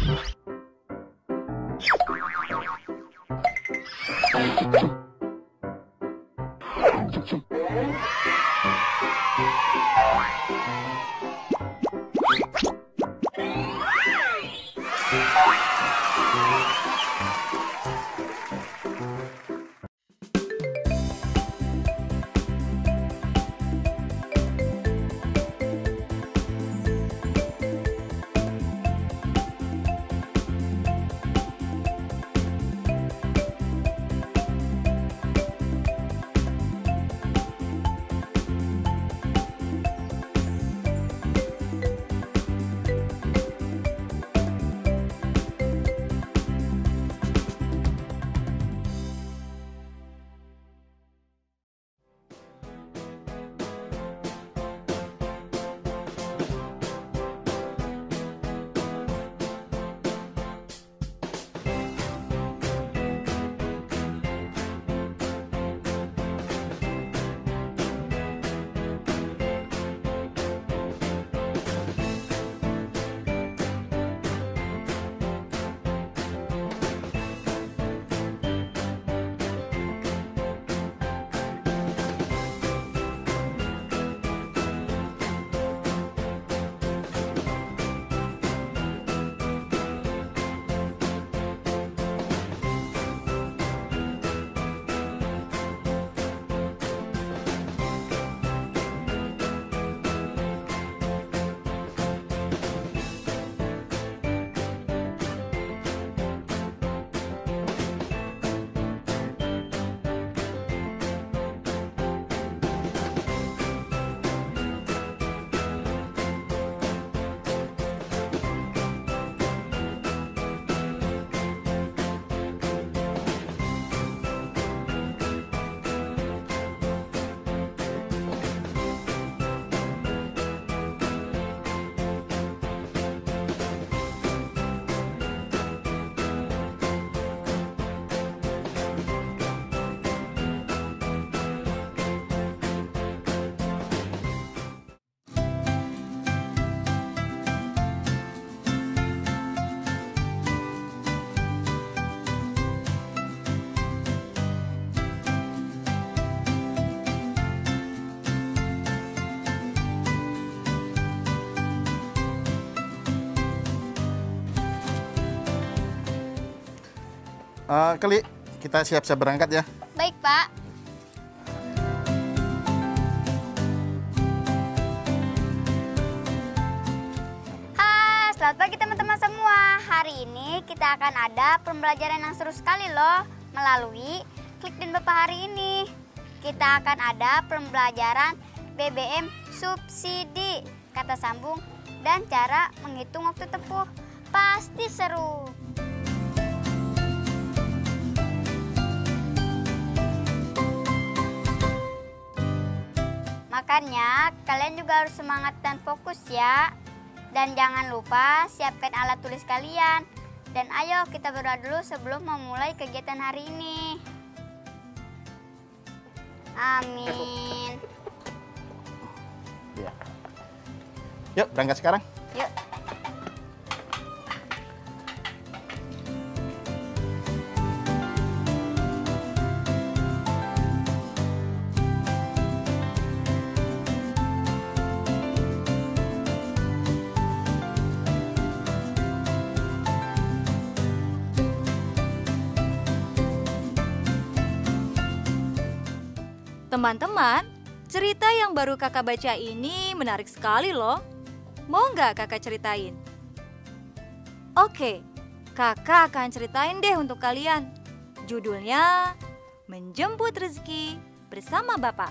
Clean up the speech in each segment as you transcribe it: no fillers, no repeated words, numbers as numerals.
Keli, kita siap-siap berangkat ya. Baik, Pak. Hai, selamat pagi teman-teman semua. Hari ini kita akan ada pembelajaran yang seru sekali loh melalui Klik dan Bapak hari ini. Kita akan ada pembelajaran BBM subsidi, kata sambung, dan cara menghitung waktu tempuh. Pasti seru. Makanya kalian juga harus semangat dan fokus ya. Dan jangan lupa siapkan alat tulis kalian. Dan ayo kita berdoa dulu sebelum memulai kegiatan hari ini. Amin. Ya. Yuk berangkat sekarang. Yuk. Teman-teman, cerita yang baru kakak baca ini menarik sekali loh. Mau nggak kakak ceritain? Oke, kakak akan ceritain deh untuk kalian. Judulnya, Menjemput Rezeki Bersama Bapak.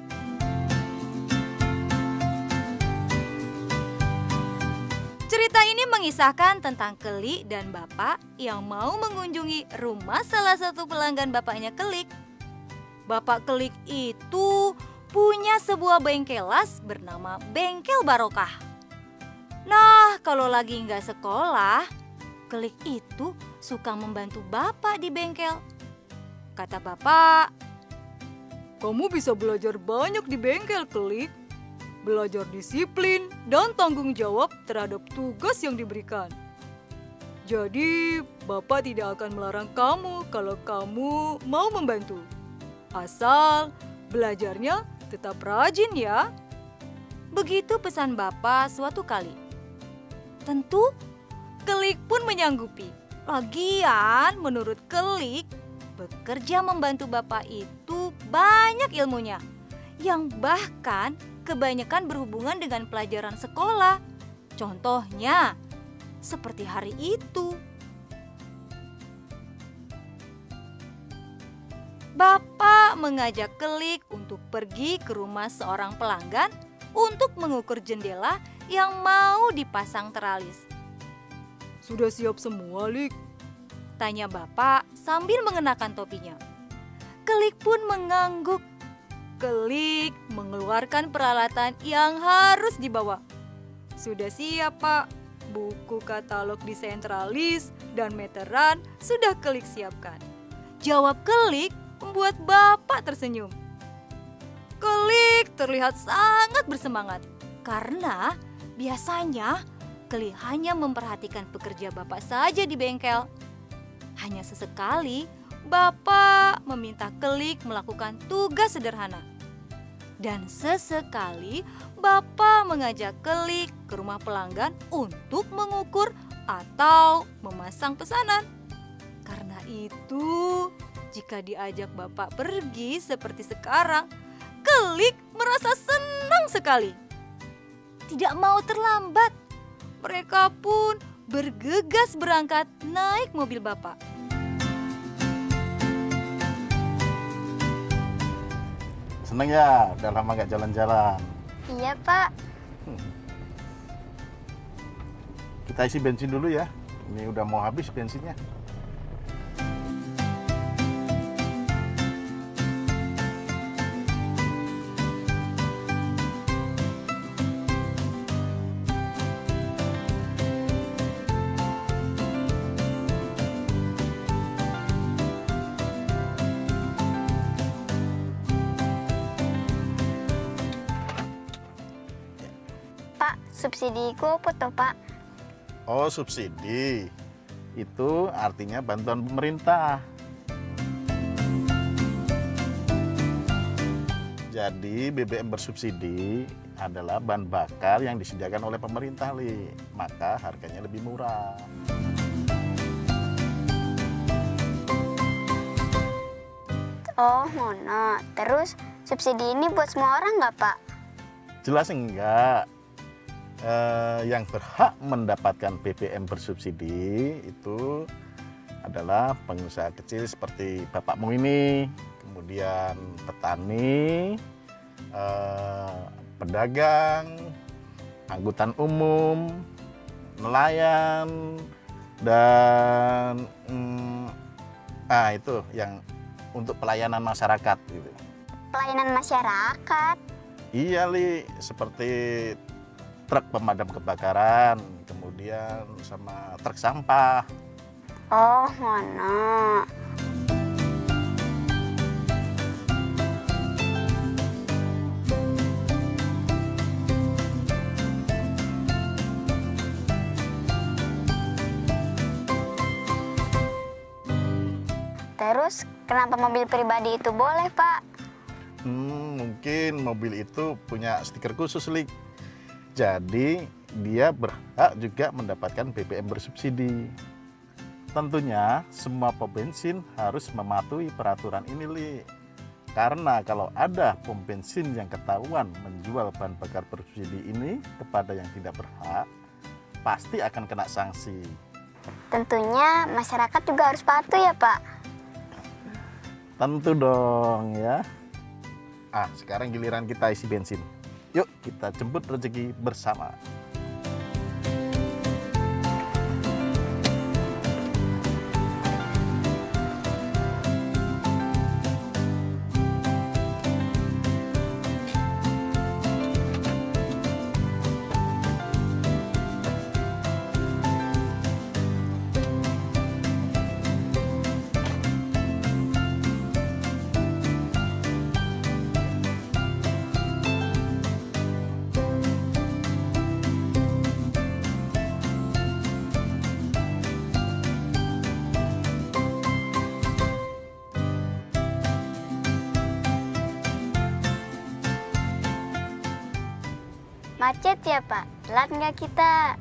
Cerita ini mengisahkan tentang Kelik dan Bapak yang mau mengunjungi rumah salah satu pelanggan bapaknya Kelik. Bapak Kelik itu punya sebuah bengkelas bernama Bengkel Barokah. Nah, kalau lagi nggak sekolah, Kelik itu suka membantu bapak di bengkel. Kata bapak, "Kamu bisa belajar banyak di bengkel, Kelik. Belajar disiplin dan tanggung jawab terhadap tugas yang diberikan. Jadi, Bapak tidak akan melarang kamu kalau kamu mau membantu. Asal belajarnya tetap rajin ya. Begitu pesan Bapak suatu kali. Tentu, Kelik pun menyanggupi. Lagian, menurut Kelik, bekerja membantu Bapak itu banyak ilmunya. Yang bahkan kebanyakan berhubungan dengan pelajaran sekolah. Contohnya, seperti hari itu. Bapak mengajak Kelik untuk pergi ke rumah seorang pelanggan untuk mengukur jendela yang mau dipasang teralis. Sudah siap semua, Lik? Tanya Bapak sambil mengenakan topinya. Kelik pun mengangguk. Kelik mengeluarkan peralatan yang harus dibawa. Sudah siap, Pak. Buku katalog desain teralis dan meteran sudah Kelik siapkan. Jawab Kelik membuat Bapak tersenyum. Kelik terlihat sangat bersemangat karena biasanya Kelik hanya memperhatikan pekerja Bapak saja di bengkel. Hanya sesekali Bapak meminta Kelik melakukan tugas sederhana. Dan sesekali Bapak mengajak Kelik ke rumah pelanggan untuk mengukur atau memasang pesanan. Karena itu, jika diajak Bapak pergi seperti sekarang, Kelik merasa senang sekali. Tidak mau terlambat, mereka pun bergegas berangkat naik mobil Bapak. Seneng ya, udah lama gak jalan-jalan. Iya, Pak. Kita isi bensin dulu ya. Ini udah mau habis bensinnya. Pak, subsidi ku apa toh, Pak? Oh, subsidi. Itu artinya bantuan pemerintah. Jadi BBM bersubsidi adalah bahan bakar yang disediakan oleh pemerintah, Li. Maka harganya lebih murah. Oh, ngono. Terus subsidi ini buat semua orang nggak, Pak? Jelas enggak. Yang berhak mendapatkan BBM bersubsidi itu adalah pengusaha kecil seperti bapakmu ini, kemudian petani, pedagang, angkutan umum, nelayan, dan itu yang untuk pelayanan masyarakat gitu. Pelayanan masyarakat. Iya, Li, seperti truk pemadam kebakaran, kemudian sama truk sampah. Oh, ngono. Terus kenapa mobil pribadi itu boleh, Pak? Mungkin mobil itu punya stiker khusus, Lik. Jadi dia berhak juga mendapatkan BBM bersubsidi. Tentunya semua pom bensin harus mematuhi peraturan ini, Li. Karena kalau ada pom bensin yang ketahuan menjual bahan bakar bersubsidi ini kepada yang tidak berhak, pasti akan kena sanksi. Tentunya masyarakat juga harus patuh ya, Pak? Tentu dong ya. Sekarang giliran kita isi bensin. Yuk kita jemput rezeki bersama. Macet ya Pak? Telat nggak kita?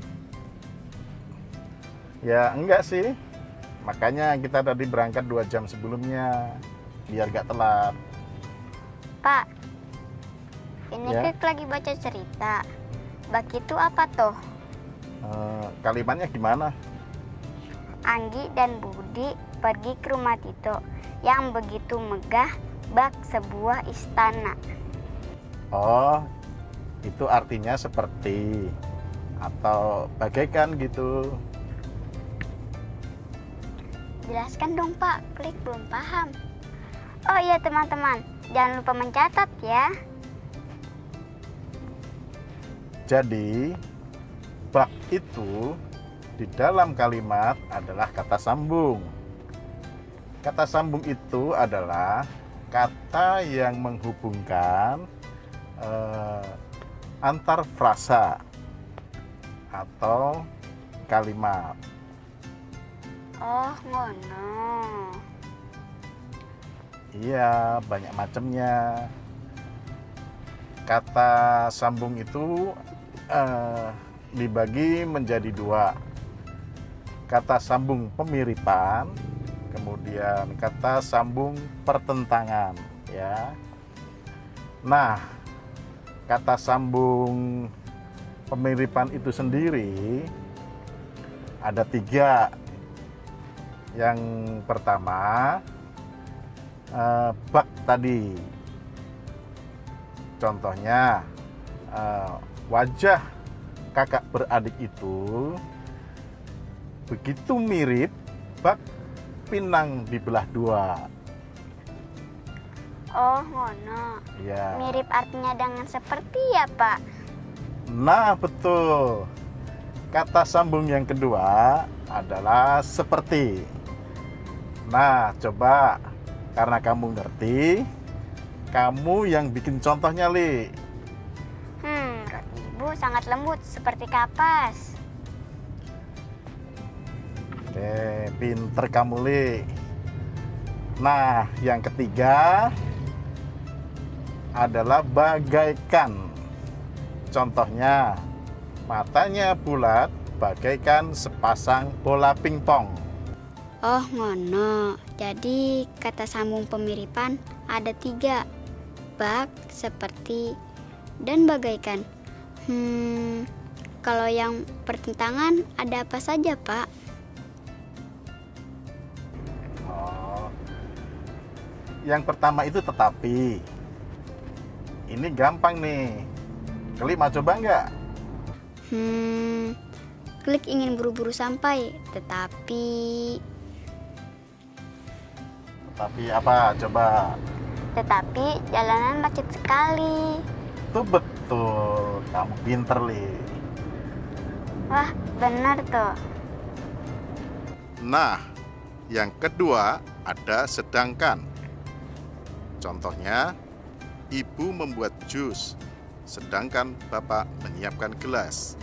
Ya enggak sih. Makanya kita tadi berangkat 2 jam sebelumnya biar gak telat. Pak, ini Ya. Klik lagi baca cerita. Bak itu apa tuh? Kalimatnya gimana? Anggi dan Budi pergi ke rumah Tito yang begitu megah bak sebuah istana. Oh, itu artinya seperti atau bagaikan gitu. Jelaskan dong Pak, Klik belum paham. Oh iya teman-teman, jangan lupa mencatat ya. Jadi, bak itu di dalam kalimat adalah kata sambung. Kata sambung itu adalah kata yang menghubungkan antar frasa atau kalimat. Oh ngono. Iya, banyak macamnya. Kata sambung itu dibagi menjadi 2. Kata sambung pemiripan, kemudian kata sambung pertentangan, ya. Nah, kata sambung pemiripan itu sendiri ada 3. Yang pertama, bak tadi. Contohnya, wajah kakak beradik itu begitu mirip bak pinang dibelah 2. Oh ngono. Ya. Mirip artinya dengan seperti ya Pak? Nah, betul. Kata sambung yang kedua adalah seperti. Nah, coba karena kamu ngerti, kamu yang bikin contohnya, Li. Roti ibu sangat lembut seperti kapas. Oke, pinter kamu, Li. Nah, yang ketiga adalah bagaikan. Contohnya, matanya bulat bagaikan sepasang bola pingpong. Oh ngono. Jadi kata sambung pemiripan ada 3. Bak, seperti, dan bagaikan. Kalau yang pertentangan ada apa saja Pak? Oh, yang pertama itu tetapi. Ini gampang nih. Klik mau coba nggak? Klik ingin buru-buru sampai, tetapi apa? Coba. Tetapi jalanan macet sekali. Itu betul. Kamu pinter, Li. Wah, benar tuh. Nah, yang kedua ada sedangkan. Contohnya, ibu membuat jus, sedangkan bapak menyiapkan gelas.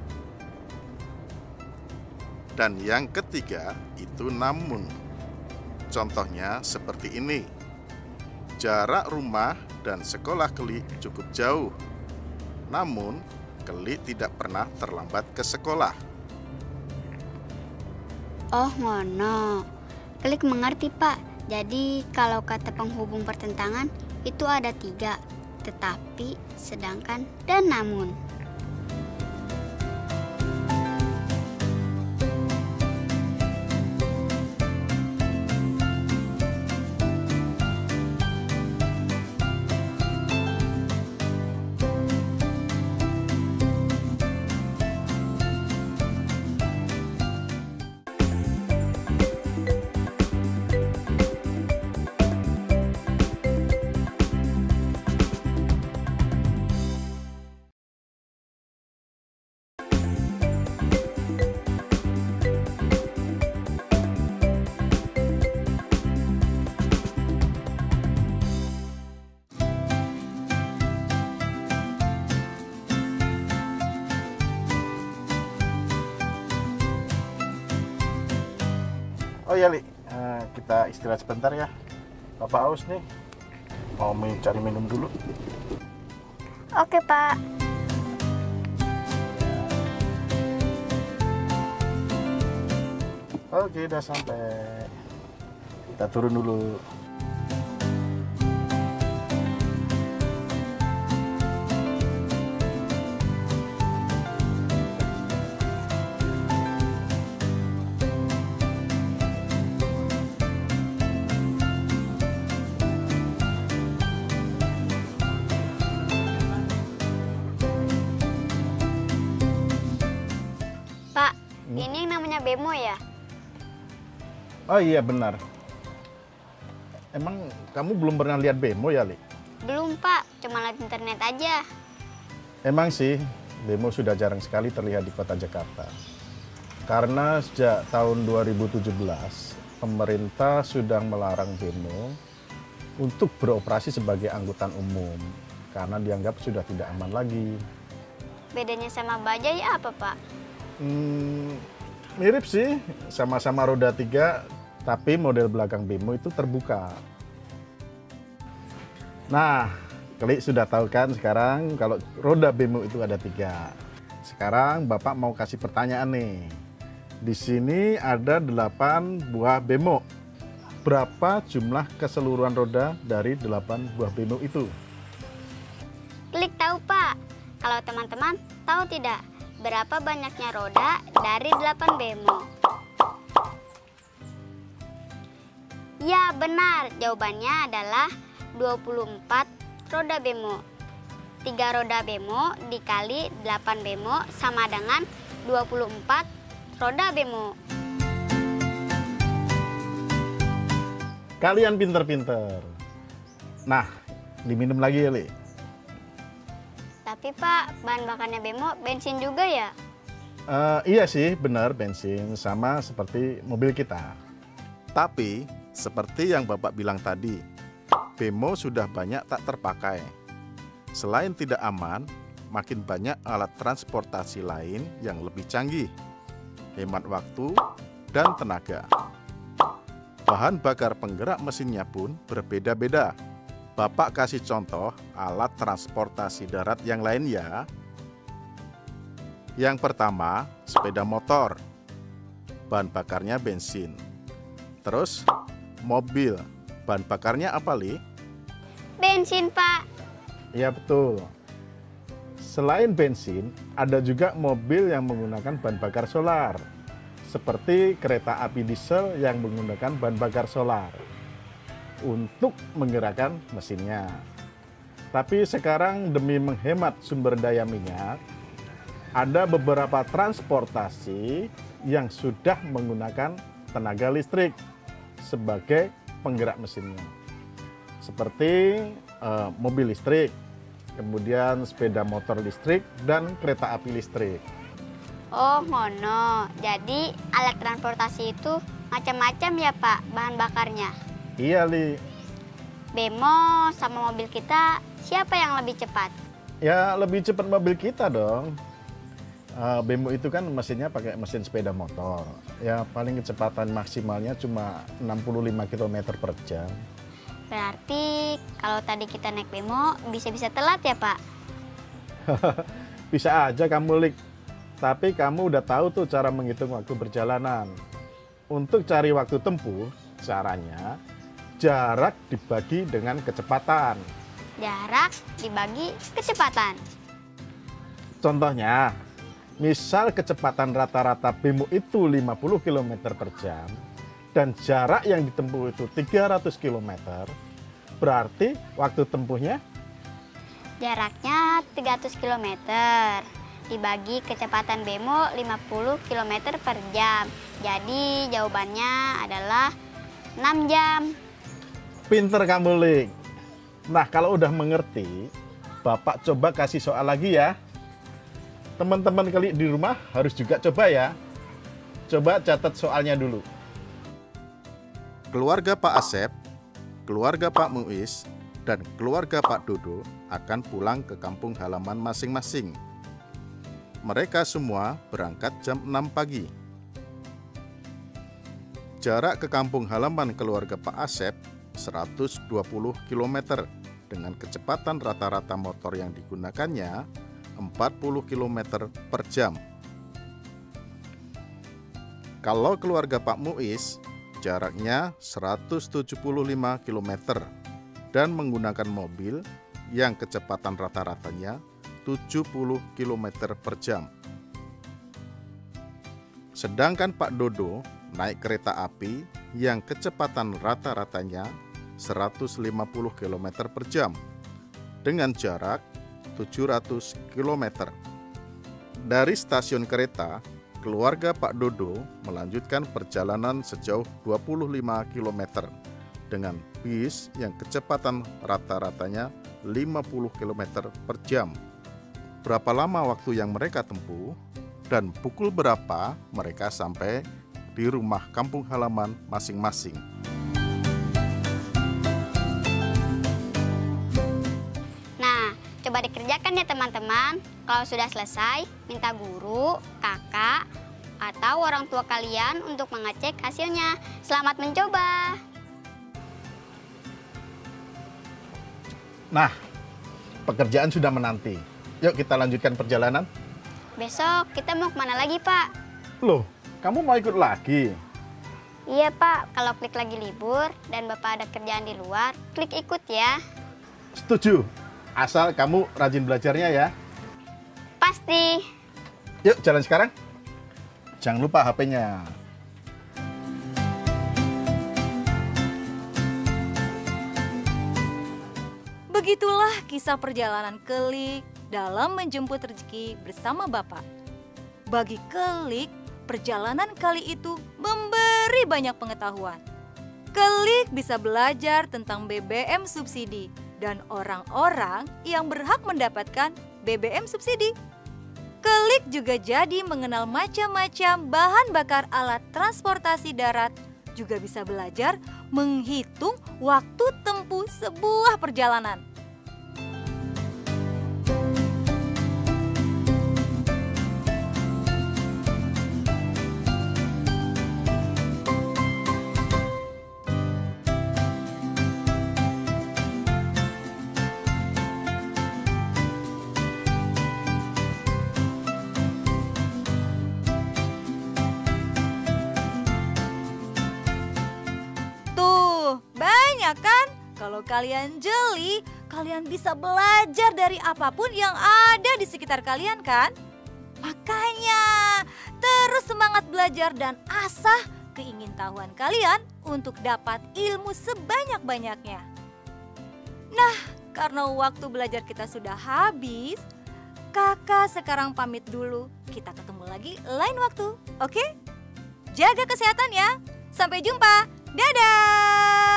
Dan yang ketiga itu namun. Contohnya seperti ini. Jarak rumah dan sekolah Klik cukup jauh. Namun, Klik tidak pernah terlambat ke sekolah. Oh ngono. Klik mengerti Pak. Jadi kalau kata penghubung pertentangan itu ada 3. Tetapi, sedangkan, dan namun. Oh ya, Li, kita istirahat sebentar ya. Bapak haus nih. Mau cari minum dulu. Oke Pak. Oke, udah sampai. Kita turun dulu. Pak, ini yang namanya bemo ya? Oh iya benar. Emang kamu belum pernah lihat bemo ya, Li? Belum Pak, cuma lihat internet aja. Emang sih, bemo sudah jarang sekali terlihat di kota Jakarta. Karena sejak tahun 2017, pemerintah sudah melarang bemo untuk beroperasi sebagai angkutan umum karena dianggap sudah tidak aman lagi. Bedanya sama bajai apa Pak? Mirip sih, sama-sama roda 3, tapi model belakang bemo itu terbuka. Nah, Klik sudah tahu kan sekarang kalau roda bemo itu ada 3. Sekarang Bapak mau kasih pertanyaan nih. Di sini ada 8 buah bemo. Berapa jumlah keseluruhan roda dari 8 buah bemo itu? Klik tahu Pak. Kalau teman-teman tahu tidak berapa banyaknya roda dari 8 bemo? Ya benar, jawabannya adalah 24 roda bemo. 3 roda bemo dikali 8 bemo sama dengan 24 roda bemo. Kalian pinter-pinter. Nah, diminum lagi ya, Li. Tapi Pak, bahan bakarnya bemo bensin juga ya? Iya sih, benar bensin sama seperti mobil kita. Tapi seperti yang Bapak bilang tadi, bemo sudah banyak tak terpakai. Selain tidak aman, makin banyak alat transportasi lain yang lebih canggih, hemat waktu dan tenaga. Bahan bakar penggerak mesinnya pun berbeda-beda. Bapak kasih contoh alat transportasi darat yang lain ya. Yang pertama, sepeda motor. Bahan bakarnya bensin. Terus, mobil. Bahan bakarnya apa, Li? Bensin Pak. Iya betul. Selain bensin, ada juga mobil yang menggunakan bahan bakar solar. Seperti kereta api diesel yang menggunakan bahan bakar solar untuk menggerakkan mesinnya. Tapi sekarang demi menghemat sumber daya minyak, ada beberapa transportasi yang sudah menggunakan tenaga listrik sebagai penggerak mesinnya. Seperti mobil listrik, kemudian sepeda motor listrik, dan kereta api listrik. Oh ngono, jadi alat transportasi itu macam-macam ya Pak bahan bakarnya? Iya, Li. Bemo sama mobil kita siapa yang lebih cepat? Ya lebih cepat mobil kita dong. Bemo itu kan mesinnya pakai mesin sepeda motor. Ya paling kecepatan maksimalnya cuma 65 km per jam. Berarti kalau tadi kita naik bemo bisa-bisa telat ya Pak? Bisa aja kamu, Lik. Tapi kamu udah tahu tuh cara menghitung waktu perjalanan. Untuk cari waktu tempuh, caranya jarak dibagi dengan kecepatan. Jarak dibagi kecepatan. Contohnya, misal kecepatan rata-rata bemo itu 50 km per jam dan jarak yang ditempuh itu 300 km, berarti waktu tempuhnya? Jaraknya 300 km dibagi kecepatan bemo 50 km per jam. Jadi jawabannya adalah 6 jam. Pinter kamu, Lik. Nah, kalau udah mengerti, Bapak coba kasih soal lagi ya. Teman-teman Klik di rumah harus juga coba ya. Coba catat soalnya dulu. Keluarga Pak Asep, keluarga Pak Muiz, dan keluarga Pak Dodo akan pulang ke kampung halaman masing-masing. Mereka semua berangkat jam 6 pagi. Jarak ke kampung halaman keluarga Pak Asep 120 km dengan kecepatan rata-rata motor yang digunakannya 40 km per jam. Kalau keluarga Pak Muiz, jaraknya 175 km dan menggunakan mobil yang kecepatan rata-ratanya 70 km per jam. Sedangkan Pak Dodo naik kereta api yang kecepatan rata-ratanya 150 km per jam dengan jarak 700 km. Dari stasiun kereta, keluarga Pak Dodo melanjutkan perjalanan sejauh 25 km dengan bis yang kecepatan rata-ratanya 50 km per jam. Berapa lama waktu yang mereka tempuh dan pukul berapa mereka sampai di rumah kampung halaman masing-masing. Nah, coba dikerjakan ya teman-teman. Kalau sudah selesai, minta guru, kakak, atau orang tua kalian untuk mengecek hasilnya. Selamat mencoba. Nah, pekerjaan sudah menanti. Yuk kita lanjutkan perjalanan. Besok kita mau kemana lagi, Pak? Loh, kamu mau ikut lagi? Iya, Pak. Kalau Klik lagi libur dan Bapak ada kerjaan di luar, Klik ikut ya. Setuju. Asal kamu rajin belajarnya ya. Pasti. Yuk jalan sekarang. Jangan lupa HP-nya. Begitulah kisah perjalanan Kelik dalam menjemput rezeki bersama Bapak. Bagi Kelik, perjalanan kali itu memberi banyak pengetahuan. Kelik bisa belajar tentang BBM subsidi dan orang-orang yang berhak mendapatkan BBM subsidi. Kelik juga jadi mengenal macam-macam bahan bakar alat transportasi darat, juga bisa belajar menghitung waktu tempuh sebuah perjalanan. Kan? Kalau kalian jeli, kalian bisa belajar dari apapun yang ada di sekitar kalian kan? Makanya terus semangat belajar dan asah keingintahuan kalian untuk dapat ilmu sebanyak-banyaknya. Nah, karena waktu belajar kita sudah habis, kakak sekarang pamit dulu. Kita ketemu lagi lain waktu, oke? Jaga kesehatan ya. Sampai jumpa. Dadah!